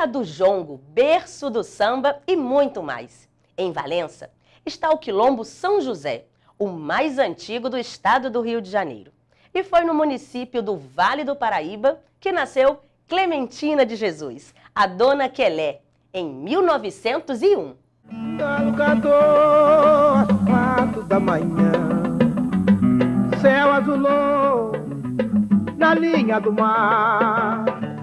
terra do jongo, berço do samba e muito mais. Em Valença está o Quilombo São José, o mais antigo do estado do Rio de Janeiro. E foi no município do Vale do Paraíba que nasceu Clementina de Jesus, a Dona Quelé, em 1901. Galo cantou às 4 da manhã, céu azulou na linha do mar.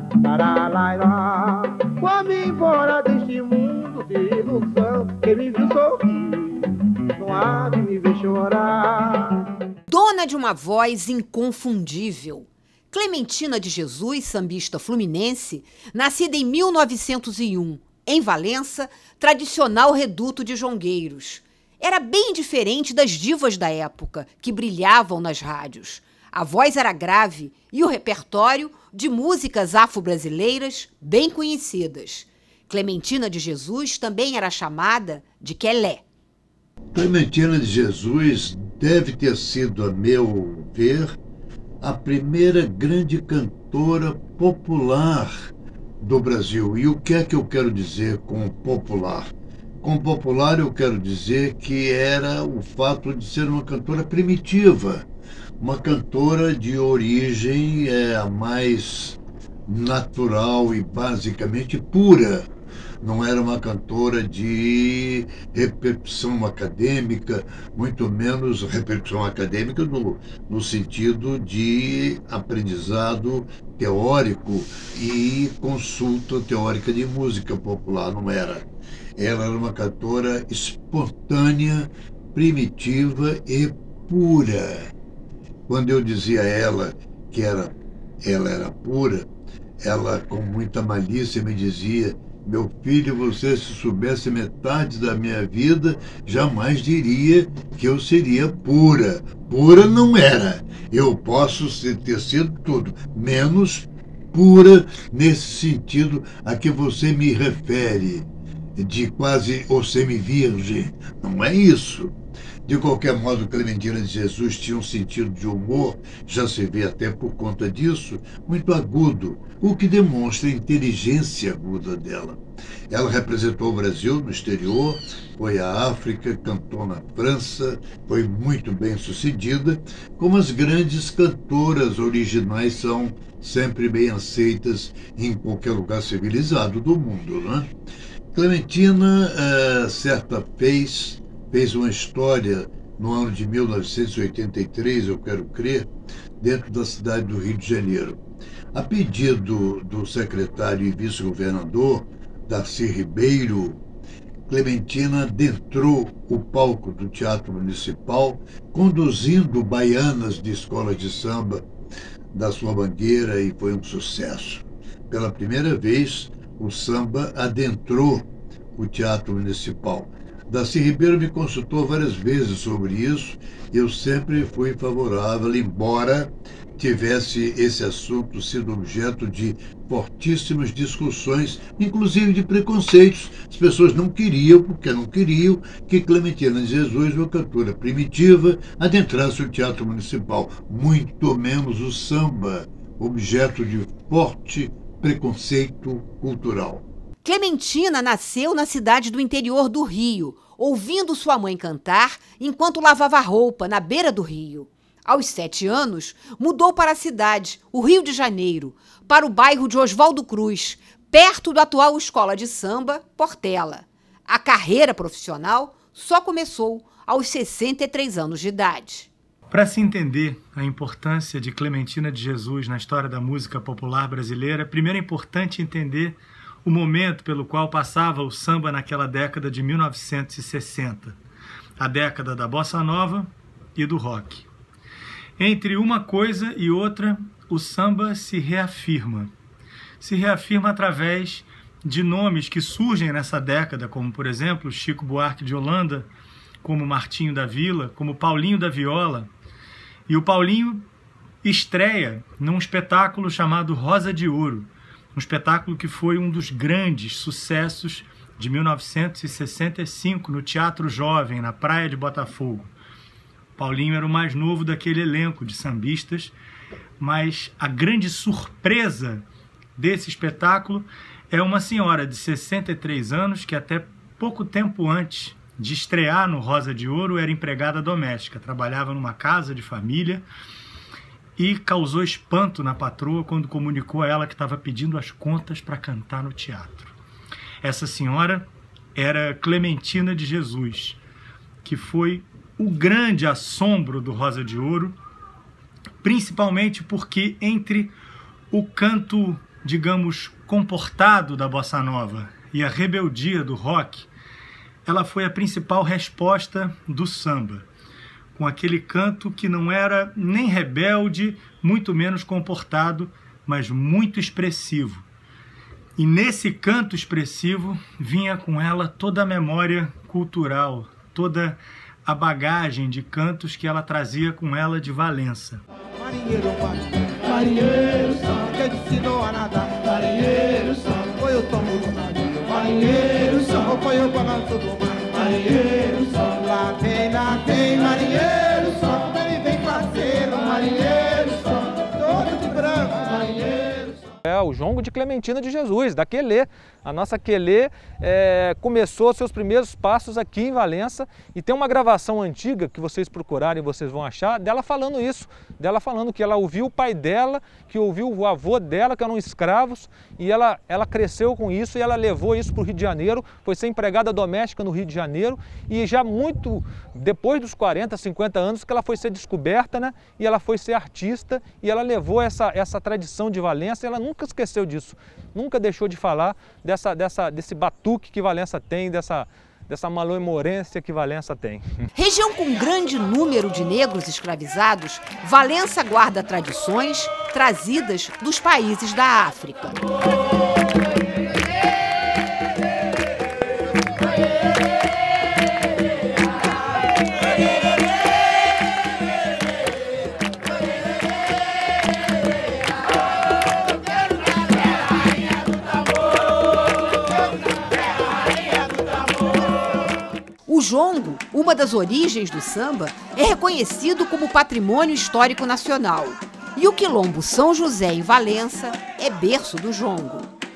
Taralairá, vou-me embora deste mundo de ilusão. Quem me viu sorrir, não há de me ver chorar. Dona de uma voz inconfundível, Clementina de Jesus, sambista fluminense, nascida em 1901, em Valença, tradicional reduto de jongueiros. Era bem diferente das divas da época, que brilhavam nas rádios. A voz era grave e o repertório de músicas afro-brasileiras bem conhecidas. Clementina de Jesus também era chamada de Quelé. Clementina de Jesus deve ter sido, a meu ver, a primeira grande cantora popular do Brasil. E o que é que eu quero dizer com popular? Com popular eu quero dizer que era o fato de ser uma cantora primitiva, uma cantora de origem mais natural e basicamente pura. Não era uma cantora de repercussão acadêmica, muito menos repercussão acadêmica no sentido de aprendizado teórico e consulta teórica de música popular, não era. Ela era uma cantora espontânea, primitiva e pura. Quando eu dizia a ela que ela era pura, ela com muita malícia me dizia: meu filho, você se soubesse metade da minha vida, jamais diria que eu seria pura. Pura não era. Eu posso ter sido tudo, menos pura nesse sentido a que você me refere, de quase ou semi-virgem. Não é isso. De qualquer modo, Clementina de Jesus tinha um sentido de humor, já se vê até por conta disso, muito agudo, o que demonstra a inteligência aguda dela. Ela representou o Brasil no exterior, foi à África, cantou na França, foi muito bem sucedida, como as grandes cantoras originais são sempre bem aceitas em qualquer lugar civilizado do mundo, né? Clementina, certa vez, fez uma história no ano de 1983, eu quero crer, dentro da cidade do Rio de Janeiro. A pedido do secretário e vice-governador, Darcy Ribeiro, Clementina adentrou o palco do Teatro Municipal, conduzindo baianas de escola de samba da sua bangueira, e foi um sucesso. Pela primeira vez, o samba adentrou o Teatro Municipal. Darcy Ribeiro me consultou várias vezes sobre isso, e eu sempre fui favorável, embora tivesse esse assunto sido objeto de fortíssimas discussões, inclusive de preconceitos. As pessoas não queriam, porque não queriam que Clementina de Jesus, uma cantora primitiva, adentrasse o Teatro Municipal, muito menos o samba, objeto de forte preconceito cultural. Clementina nasceu na cidade do interior do Rio, ouvindo sua mãe cantar enquanto lavava roupa na beira do rio. Aos 7 anos, mudou para a cidade, o Rio de Janeiro, para o bairro de Oswaldo Cruz, perto da atual escola de samba, Portela. A carreira profissional só começou aos 63 anos de idade. Para se entender a importância de Clementina de Jesus na história da música popular brasileira, primeiro é importante entender o momento pelo qual passava o samba naquela década de 1960, a década da bossa nova e do rock. Entre uma coisa e outra, o samba se reafirma. Se reafirma através de nomes que surgem nessa década, como, por exemplo, Chico Buarque de Holanda, como Martinho da Vila, como Paulinho da Viola. E o Paulinho estreia num espetáculo chamado Rosa de Ouro, um espetáculo que foi um dos grandes sucessos de 1965 no Teatro Jovem, na Praia de Botafogo. Paulinho era o mais novo daquele elenco de sambistas, mas a grande surpresa desse espetáculo é uma senhora de 63 anos que até pouco tempo antes de estrear no Rosa de Ouro era empregada doméstica, trabalhava numa casa de família e causou espanto na patroa quando comunicou a ela que estava pedindo as contas para cantar no teatro. Essa senhora era Clementina de Jesus, que foi o grande assombro do Rosa de Ouro, principalmente porque entre o canto, digamos, comportado da bossa nova e a rebeldia do rock, ela foi a principal resposta do samba, com aquele canto que não era nem rebelde, muito menos comportado, mas muito expressivo. E nesse canto expressivo vinha com ela toda a memória cultural, toda a bagagem de cantos que ela trazia com ela de Valença. Marinheiro, marinheiro, só que ensinou a nadar. Marinheiro, só foi o tomo do navio. Marinheiro, só foi o balanço do mar. Marinheiro, só lá vem, marinheiro, só ele vem parceiro. Marinheiro, só todo de branco. Marinheiro, só. É o jongo de Clementina de Jesus, da Quelê. A nossa Quelê começou seus primeiros passos aqui em Valença e tem uma gravação antiga que vocês procurarem, vocês vão achar, dela falando isso, dela falando que ela ouviu o pai dela, que ouviu o avô dela, que eram escravos, e ela cresceu com isso e ela levou isso para o Rio de Janeiro, foi ser empregada doméstica no Rio de Janeiro e já muito depois dos 40, 50 anos que ela foi ser descoberta, né? E ela foi ser artista e ela levou essa tradição de Valença e ela nunca esqueceu disso, nunca deixou de falar desse batuque que Valença tem, dessa malemolência que Valença tem. Região com grande número de negros escravizados, Valença guarda tradições trazidas dos países da África. O jongo, uma das origens do samba, é reconhecido como patrimônio histórico nacional. E o Quilombo São José, em Valença, é berço do jongo.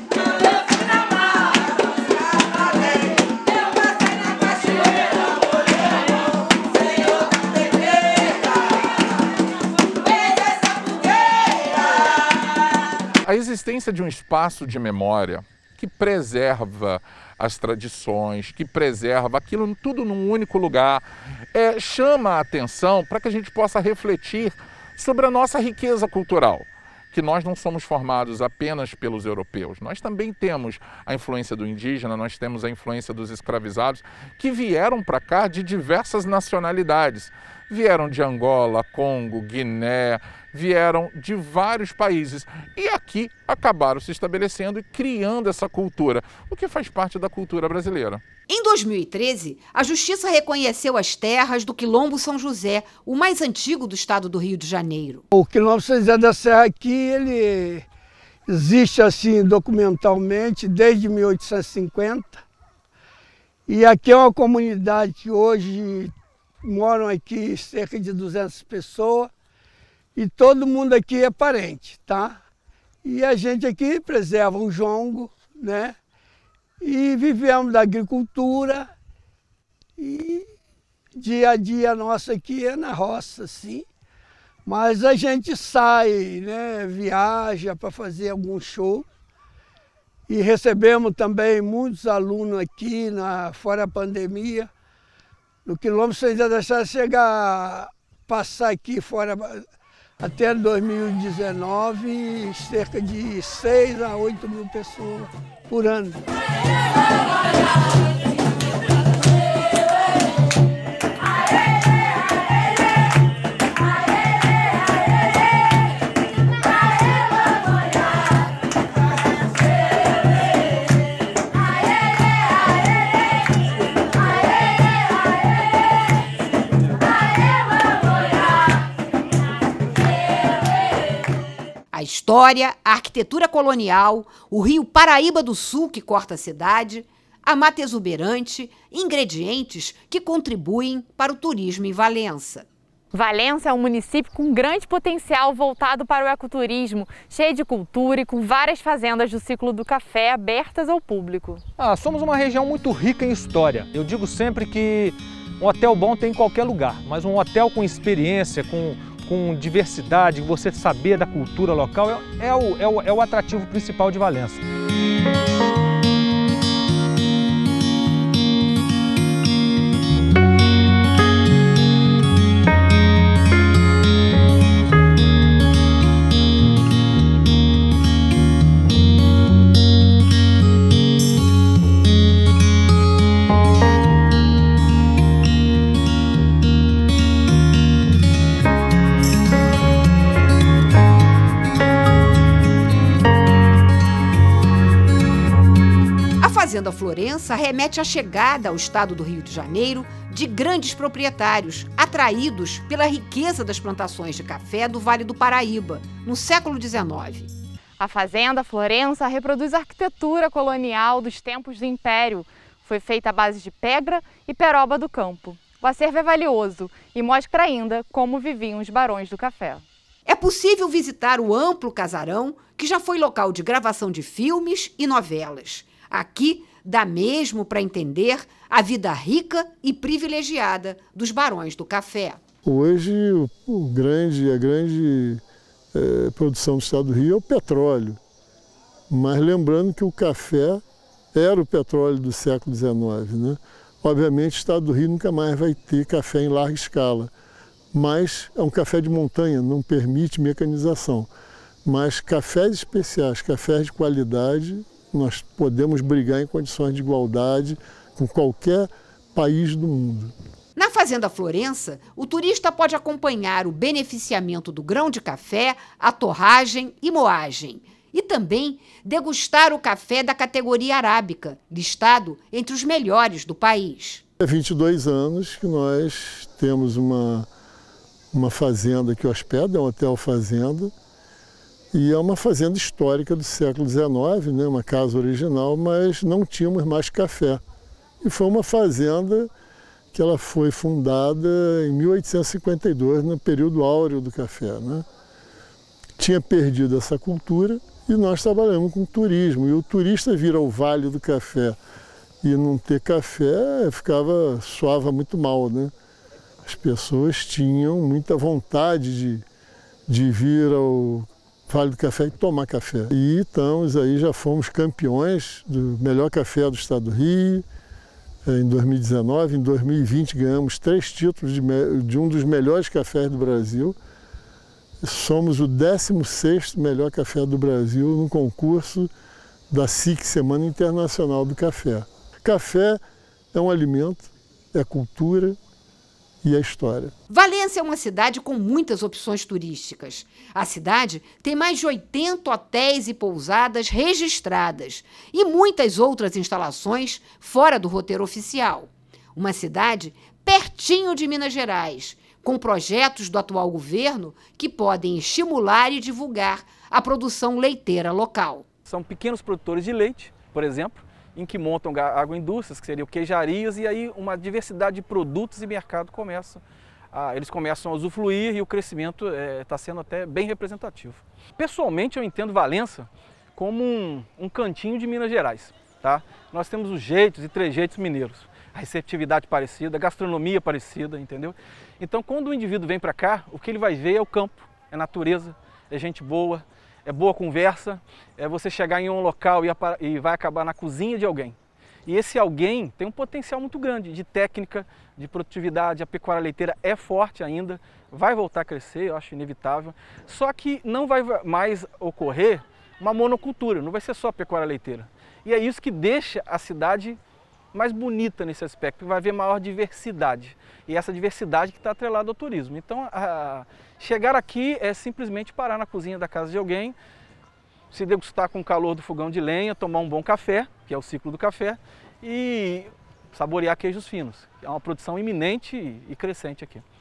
A existência de um espaço de memória que preserva as tradições, que preserva aquilo tudo num único lugar, chama a atenção para que a gente possa refletir sobre a nossa riqueza cultural, que nós não somos formados apenas pelos europeus, nós também temos a influência do indígena, nós temos a influência dos escravizados, que vieram para cá de diversas nacionalidades, vieram de Angola, Congo, Guiné, vieram de vários países e aqui acabaram se estabelecendo e criando essa cultura, o que faz parte da cultura brasileira. Em 2013, a Justiça reconheceu as terras do Quilombo São José, o mais antigo do estado do Rio de Janeiro. O Quilombo São José da Serra aqui, ele existe assim documentalmente desde 1850 e aqui é uma comunidade que hoje moram aqui cerca de 200 pessoas e todo mundo aqui é parente, tá? E a gente aqui preserva o jongo, né? E vivemos da agricultura e dia a dia nosso aqui é na roça, sim. Mas a gente sai, né? Viaja para fazer algum show e recebemos também muitos alunos aqui, fora a pandemia. No Quilombo São José da Serra chega a passar aqui fora até 2019 cerca de 6 a 8 mil pessoas por ano. A história, a arquitetura colonial, o rio Paraíba do Sul que corta a cidade, a mata exuberante, ingredientes que contribuem para o turismo em Valença. Valença é um município com grande potencial voltado para o ecoturismo, cheio de cultura e com várias fazendas do ciclo do café abertas ao público. Somos uma região muito rica em história. Eu digo sempre que um hotel bom tem em qualquer lugar, mas um hotel com experiência, com diversidade, você saber da cultura local é o atrativo principal de Valença. A Fazenda Florença remete à chegada ao estado do Rio de Janeiro de grandes proprietários atraídos pela riqueza das plantações de café do Vale do Paraíba, no século XIX. A Fazenda Florença reproduz a arquitetura colonial dos tempos do Império. Foi feita à base de pedra e peroba do campo. O acervo é valioso e mostra ainda como viviam os barões do café. É possível visitar o amplo casarão, que já foi local de gravação de filmes e novelas. Aqui dá mesmo para entender a vida rica e privilegiada dos barões do café. Hoje a grande produção do estado do Rio é o petróleo, mas lembrando que o café era o petróleo do século XIX, né? Obviamente o estado do Rio nunca mais vai ter café em larga escala, mas é um café de montanha, não permite mecanização. Mas cafés especiais, cafés de qualidade, nós podemos brigar em condições de igualdade com qualquer país do mundo. Na Fazenda Florença, o turista pode acompanhar o beneficiamento do grão de café, a torragem e moagem. E também degustar o café da categoria arábica, listado entre os melhores do país. Há 22 anos que nós temos uma fazenda que hospeda, é um hotel fazenda, e é uma fazenda histórica do século XIX, né, uma casa original, mas não tínhamos mais café. E foi uma fazenda que ela foi fundada em 1852, no período áureo do café, né? Tinha perdido essa cultura e nós trabalhamos com turismo. E o turista vir ao Vale do Café e não ter café, soava muito mal, né? As pessoas tinham muita vontade de vir ao Vale do Café e tomar café. E estamos aí, já fomos campeões do melhor café do estado do Rio, em 2019. Em 2020 ganhamos 3 títulos de um dos melhores cafés do Brasil. Somos o 16º melhor café do Brasil no concurso da SIC, Semana Internacional do Café. Café é um alimento, é cultura, e a história. Valença é uma cidade com muitas opções turísticas. A cidade tem mais de 80 hotéis e pousadas registradas e muitas outras instalações fora do roteiro oficial. Uma cidade pertinho de Minas Gerais, com projetos do atual governo que podem estimular e divulgar a produção leiteira local. São pequenos produtores de leite, por exemplo, em que montam agroindústrias, que seriam queijarias, e aí uma diversidade de produtos e mercado eles começam a usufruir e o crescimento está sendo até bem representativo. Pessoalmente, eu entendo Valença como um cantinho de Minas Gerais, tá? Nós temos os jeitos e trejeitos mineiros, a receptividade parecida, a gastronomia parecida, entendeu? Então, quando o indivíduo vem para cá, o que ele vai ver é o campo, é natureza, é gente boa, é boa conversa, é você chegar em um local e vai acabar na cozinha de alguém. E esse alguém tem um potencial muito grande de técnica, de produtividade, a pecuária leiteira é forte ainda, vai voltar a crescer, eu acho inevitável. Só que não vai mais ocorrer uma monocultura, não vai ser só a pecuária leiteira. E é isso que deixa a cidade mais bonita nesse aspecto, vai haver maior diversidade. E essa diversidade que está atrelada ao turismo. Então, chegar aqui é simplesmente parar na cozinha da casa de alguém, se degustar com o calor do fogão de lenha, tomar um bom café, que é o ciclo do café, e saborear queijos finos. É uma produção iminente e crescente aqui.